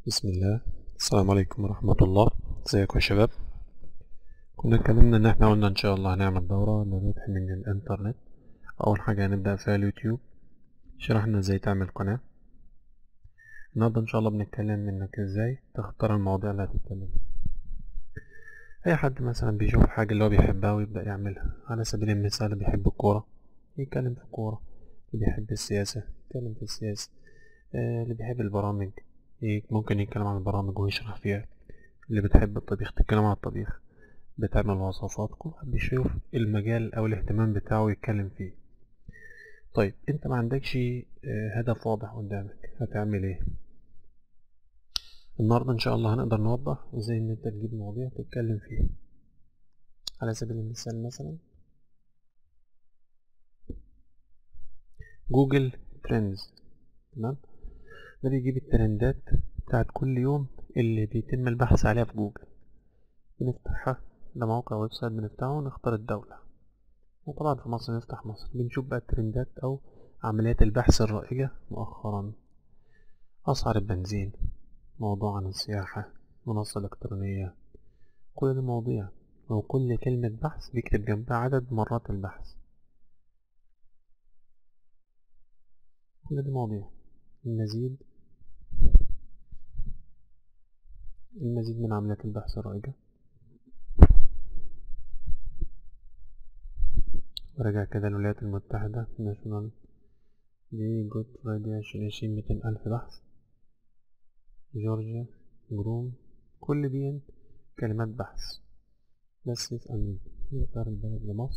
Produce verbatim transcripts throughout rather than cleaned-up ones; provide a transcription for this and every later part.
بسم الله. السلام عليكم ورحمة الله. ازيكم يا شباب؟ كنا اتكلمنا ان احنا قلنا ان شاء الله هنعمل دورة للربح من الانترنت. اول حاجة هنبدأ فيها اليوتيوب، شرحنا ازاي تعمل قناة. النهاردة ان شاء الله بنتكلم انك ازاي تختار المواضيع اللي هتتكلم فيها. اي حد مثلا بيشوف حاجة اللي هو بيحبها ويبدأ يعملها. على سبيل المثال اللي بيحب الكورة يتكلم في الكورة، اللي بيحب السياسة يتكلم في السياسة، آه، اللي بيحب البرامج ي- ممكن يتكلم عن البرامج ويشرح فيها، اللي بتحب الطبيخ تتكلم عن الطبيخ، بتعمل وصفات. كل واحد بيشوف المجال او الاهتمام بتاعه يتكلم فيه. طيب انت ما عندكش آه، هدف واضح قدامك، هتعمل ايه؟ النهارده ان شاء الله هنقدر نوضح ازاي ان انت تجيب مواضيع تتكلم فيها. على سبيل المثال مثلا جوجل ترندز، تمام؟ ده بيجيب الترندات بتاعت كل يوم اللي بيتم البحث عليها في جوجل. بنفتحها، ده موقع ويب سايت بنفتحه ونختار الدولة، وطبعا في مصر نفتح مصر. بنشوف بقى الترندات او عمليات البحث الرائجة مؤخرا. أسعار البنزين، موضوع عن السياحة، منصة إلكترونية، كل دي مواضيع. وكل كلمة بحث بيكتب جنبها عدد مرات البحث. كل دي مواضيع. المزيد المزيد من عمليات البحث الرائجة. ورجع كده الولايات المتحدة ناشونال دي جود فرايدي عشرين عشرين ميتين ألف بحث. جورجيا جروم، كل دي كلمات بحث. بس في أمريكا نختار البلد لمصر.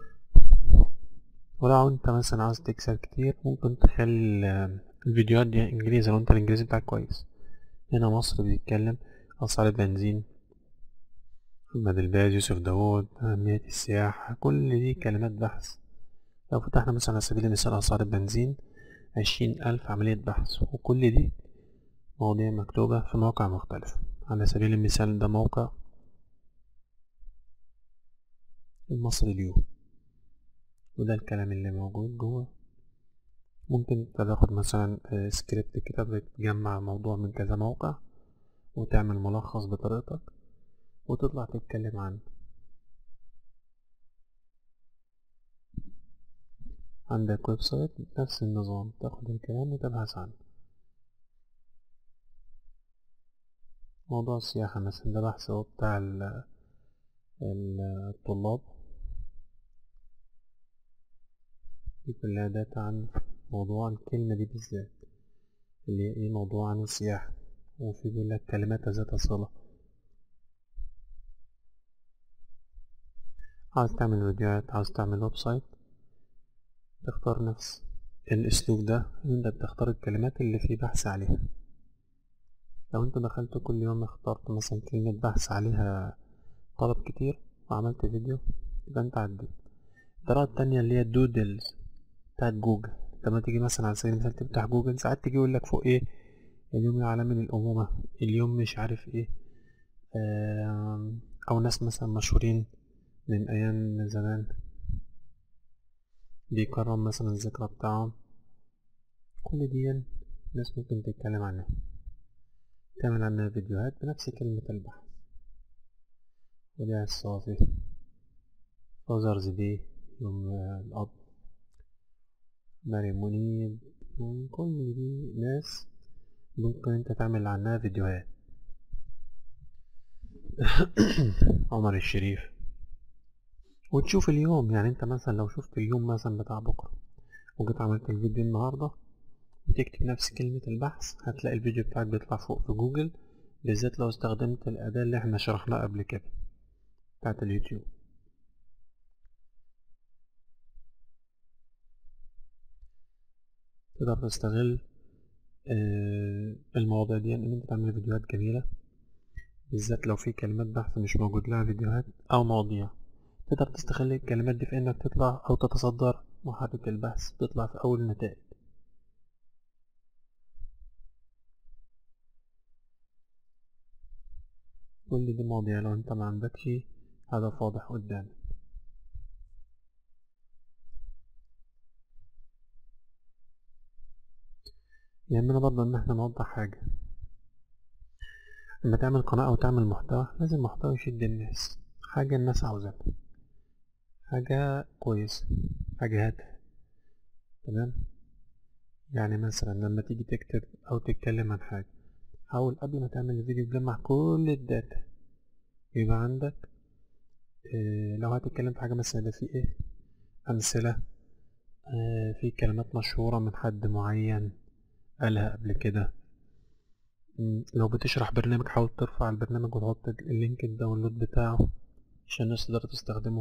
ولو انت مثلا عاوز تكسب كتير ممكن تخلي الفيديوهات دي انجليزي لو انت الانجليزي بتاعك كويس. هنا مصر بيتكلم اسعار البنزين، محمد الباز، يوسف داوود، أهمية السياحة، كل دي كلمات بحث. لو فتحنا مثلا على سبيل المثال أسعار البنزين عشرين ألف عملية بحث، وكل دي مواضيع مكتوبة في مواقع مختلفة. على سبيل المثال ده موقع المصري اليوم، وده الكلام اللي موجود جوه. ممكن تاخد مثلا آه، سكريبت كده بتجمع موضوع من كذا موقع وتعمل ملخص بطريقتك وتطلع تتكلم عنه. عندك ويب سايت نفس النظام، تاخد الكلام وتبحث عنه. موضوع السياحة مثلا ده بحث هو بتاع ال- ال- الطلاب. دي كلها داتا عن موضوع الكلمة دي بالذات، اللي هي ايه، موضوع عن السياحة. وفي بيقول لك كلمات ذات صلة. عاوز تعمل فيديوهات، عاوز تعمل ويب سايت، تختار نفس الاسلوب ده. انت بتختار الكلمات اللي فيه بحث عليها. لو انت دخلت كل يوم اخترت مثلا كلمة بحث عليها طلب كتير وعملت فيديو، يبقى انت عديت. الطريقة التانية اللي هي الدودلز بتاعت جوجل. لما تيجي مثلا على سبيل المثال تفتح جوجل، ساعات تيجي يقول لك فوق ايه، اليوم العالمي للأمومة، اليوم مش عارف ايه، آم، أو ناس مثلا مشهورين من أيام زمان بيكرم مثلا الذكرى بتاعهم. كل دي ناس ممكن تتكلم عنها، تعمل عنها فيديوهات بنفس كلمة البحث. وديع الصافي، فازرز دي، يوم الأب، مريم منيب، كل دي ناس ممكن انت تعمل عنها فيديوهات. عمر الشريف. وتشوف اليوم، يعني انت مثلا لو شفت اليوم مثلا بتاع بكرة وجيت عملت الفيديو النهاردة وتكتب نفس كلمة البحث، هتلاقي الفيديو بتاعك بيطلع فوق في جوجل، بالذات لو استخدمت الأداة اللي احنا شرحناها قبل كده بتاعت اليوتيوب. تقدر تستغل آه، المواضيع دي ان انت تعمل فيديوهات جميلة، بالذات لو في كلمات بحث مش موجود لها فيديوهات او مواضيع. تقدر تستغل الكلمات دي في انك تطلع او تتصدر محرك البحث، تطلع في اول النتائج. كل دي مواضيع لو انت ما عندكش هدف واضح قدامك. يهمنا برضه ان احنا نوضح حاجة. لما تعمل قناة او تعمل محتوى لازم محتوى يشد الناس، حاجة الناس عاوزاها، حاجة كويسة، حاجة هادفة. تمام. يعني مثلا لما تيجي تكتب او تتكلم عن حاجة، حاول قبل ما تعمل الفيديو تجمع كل الداتا، يبقى عندك إيه لو هتتكلم في حاجة مثلا يبقى في ايه امثلة، آه في كلمات مشهورة من حد معين قالها قبل كده. لو بتشرح برنامج حاول ترفع البرنامج وتحط اللينك الداونلود بتاعه عشان الناس تقدر تستخدمه.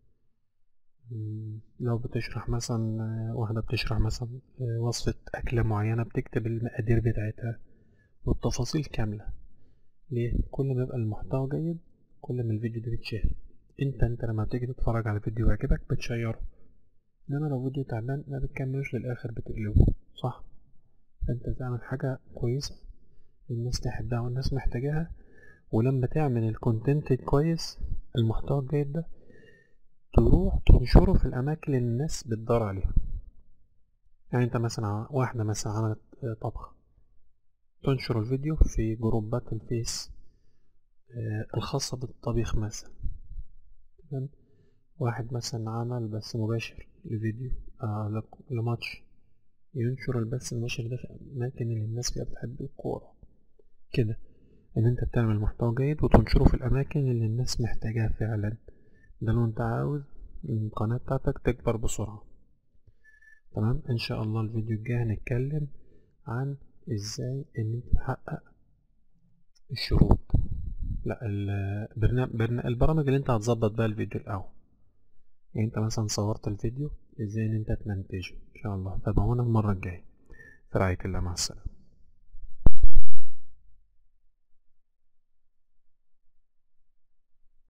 لو بتشرح مثلا واحدة بتشرح مثلا وصفة أكلة معينة بتكتب المقادير بتاعتها والتفاصيل كاملة. ليه؟ كل ما يبقى المحتوى جيد كل ما الفيديو ده بيتشهر. انت انت لما بتيجي تتفرج على فيديو يعجبك بتشيره، انما لو فيديو تعبان ما بتكملوش للآخر بتقلبه، صح؟ فانت تعمل حاجة كويسة الناس تحبها والناس محتاجاها، ولما تعمل الكونتنت كويس المحتوى الجيد ده تروح تنشره في الأماكن اللي الناس بتدور عليها. يعني انت مثلا واحدة مثلا عملت طبخ، تنشر الفيديو في جروبات الفيس الخاصة بالطبيخ مثلا. تمام. واحد مثلا عمل بث مباشر لفيديو آه لماتش، ينشر البث المباشر ده في الأماكن اللي الناس فيها بتحب الكورة. كده ان انت بتعمل محتوى جيد وتنشره في الأماكن اللي الناس محتاجاها فعلا، ده لو انت عاوز القناة بتاعتك تكبر بسرعة. تمام. ان شاء الله الفيديو الجاي هنتكلم عن ازاي ان انت تحقق الشروط، لا البرنامج البرامج اللي انت هتظبط بقى الفيديو الاول. يعني انت مثلا صورت الفيديو ازاي ان انت تمنتجه. ان شاء الله تابعونا المرة الجاية. في رعاية الله، مع السلامة.